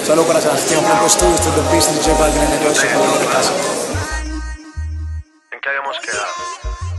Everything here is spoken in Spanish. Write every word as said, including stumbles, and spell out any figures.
Saludos para Sebastián Franco Studio, este es The Beast, D J Balvin en el negocio, por la casa. ¿En qué habíamos quedado?